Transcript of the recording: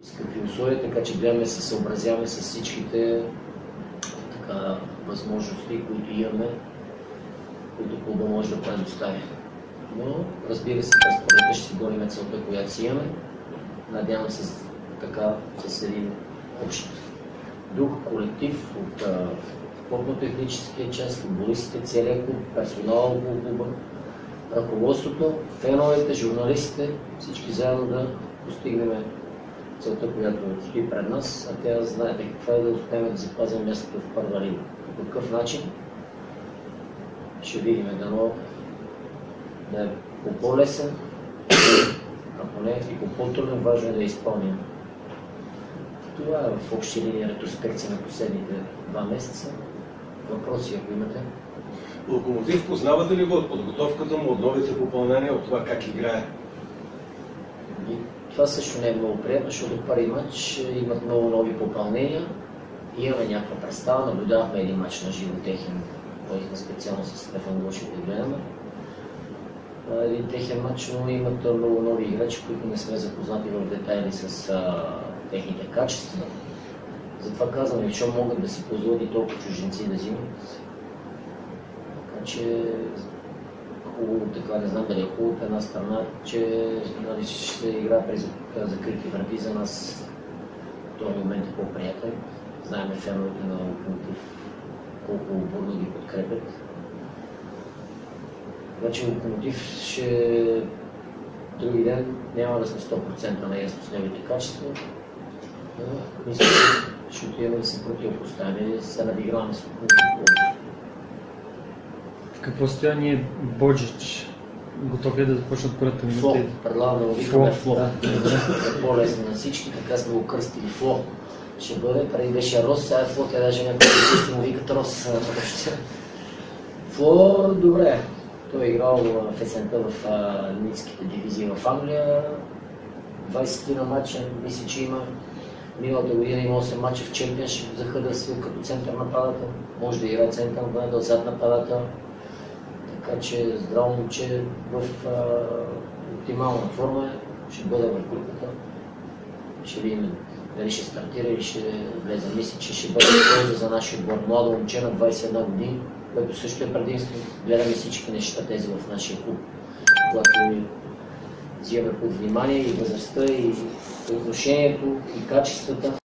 с какви условия, така че гледаме се съобразяваме с всичките възможности, които имаме, които клуба може да предостави. Но, разбира се, през пролетта ще си гоним целта, която си имаме. Надявам се така с един общ дух, колектив от спортно-техническия част, футболистите, целият клуб, персонала около клуба, ръководството, феновете, журналистите, всички заедно да постигнем целта, която стои пред нас, а тя знаете каква е да успеем да запазим мястото в първа лига. По какъв начин ще видим, дано да е по по-лесен, ако не и по по-труден, важно е да изпълним. Това е в общи линии ретроспекция на последните 2 месеца. Въпроси, ако имате? Локомотив, познавате ли го от подготовката му, от новите попълнения, от това как играе? И това също не е много приятно, защото първи матч имат много нови попълнения. Имаме някаква представа, наблюдавахме един матч на живо техен, ходихме специално с Стефан Гошев да гледаме. Един техен матч, но имат много нови играчи, които не сме запознати в детайли с техните качества. Затова казваме, че могат да си позволят и толкова чужденци да взимат. Така че хубаво, така не знам дали е хубаво от една страна, че ще се играе през закрити врати за нас. В този момент е по-приятен. Знаем феновете на Локомотив колко бурно ги подкрепят. Значи Локомотив ще други ден няма да сме 100% наясно с неговите качества. Мисля, че ще отиваме да се противопоставяме и да се надиграваме с Локомотив. В какво състояние Боджич? Готов ли да започнат първата минута? Фло. Предлагам да го викаме Фло. Да е по-лесно на всички, така сме го кръстили Фло. Ще бъде, преди беше Рос, сега е Фло, те даже някои артисти му викат Рос. Фло, добре. Той е играл в есента в ниските дивизии в Англия. 20 на матча, мисля, че има. Миналата година има 8 мача в Чемпионшип за Хъдърсфилд като център нападател. Може да играе център нападател, зад нападател. Така че здраво момче в оптимална форма ще бъде в групата. Ще видим дали ще стартира или ще влезе. Мисля, че ще бъде полза за нашия отбор. Младо момче на 21 години, което също е предимство. Гледаме всички неща тези в нашия клуб, когато взимаме под внимание и възрастта, и отношението, и качествата.